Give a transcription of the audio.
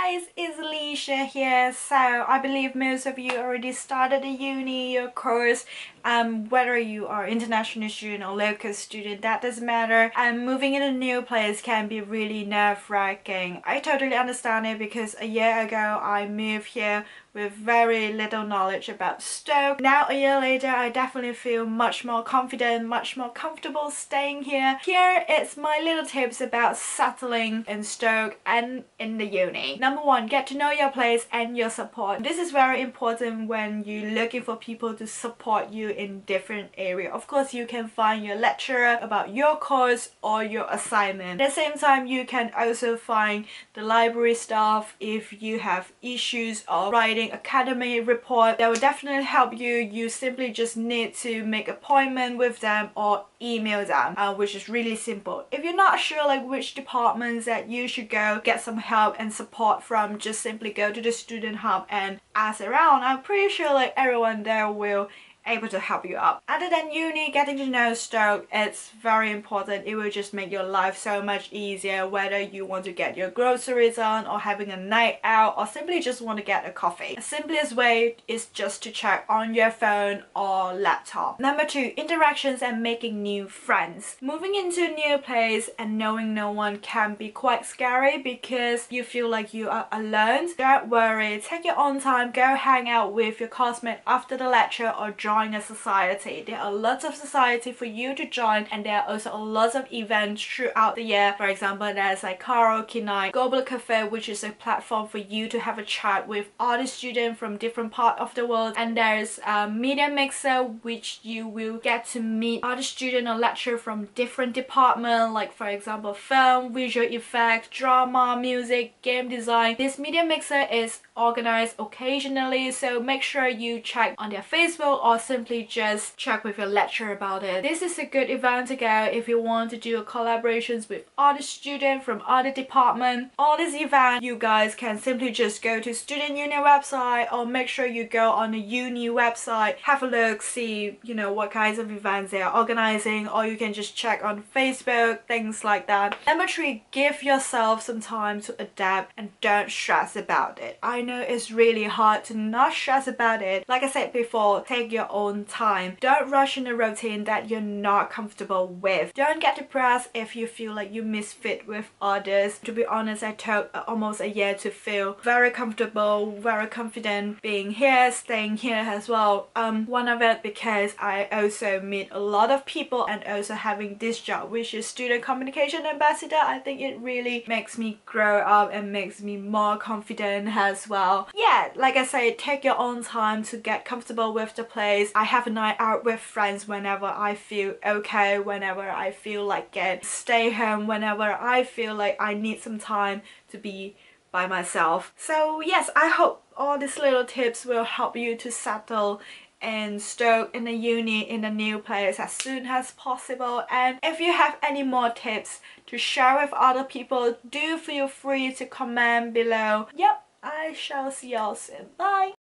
guys, it's Alicia here. So I believe most of you already started a uni, your course. Whether you are international student or local student, that doesn't matter. Moving in a new place can be really nerve-wracking. I totally understand it because a year ago I moved here with very little knowledge about Stoke. Now a year later, I definitely feel much more confident, much more comfortable staying here. Here it's my little tips about settling in Stoke and in the uni. Number one, get to know your place and your support. This is very important when you're looking for people to support you in different areas. Of course, you can find your lecturer about your course or your assignment. At the same time, you can also find the library staff if you have issues of writing academy report. That will definitely help you. You simply just need to make appointment with them or email them, which is really simple. If you're not sure like which departments that you should go get some help and support from, just simply go to the student hub and ask around. I'm pretty sure like everyone there will able to help you out. Other than uni, getting to know Stoke, it's very important. It will just make your life so much easier, whether you want to get your groceries on or having a night out or simply just want to get a coffee. The simplest way is just to check on your phone or laptop. Number two, interactions and making new friends. Moving into a new place and knowing no one can be quite scary because you feel like you are alone. Don't worry, take your own time, go hang out with your classmate after the lecture or join a society. There are lots of society for you to join, and there are also a lot of events throughout the year. For example, there's like karaoke night, Global Cafe, which is a platform for you to have a chat with other students from different parts of the world, and there's a media mixer, which you will get to meet other students or lecturers from different departments, like for example film, visual effects, drama, music, game design. This media mixer is organized occasionally, so make sure you check on their Facebook or simply just check with your lecturer about it. This is a good event to go if you want to do collaborations with other students from other departments. All this event, you guys can simply just go to student union website or make sure you go on the uni website, have a look, see what kinds of events they are organizing, or you can just check on Facebook, things like that. Number three, give yourself some time to adapt and don't stress about it. I know it's really hard to not stress about it. Like I said before, take your own time. Don't rush in a routine that you're not comfortable with. Don't get depressed if you feel like you misfit with others. To be honest, I took almost a year to feel very comfortable, very confident being here, staying here as well. One of it because I also meet a lot of people, and also having this job, which is student communication ambassador. I think it really makes me grow up and makes me more confident as well. Yeah, like I said, take your own time to get comfortable with the place. I have a night out with friends whenever I feel okay, whenever I feel like it. Stay home whenever I feel like I need some time to be by myself. So yes, I hope all these little tips will help you to settle in Stoke, in the uni, in a new place as soon as possible. And if you have any more tips to share with other people, do feel free to comment below. Yep, I shall see y'all soon. Bye!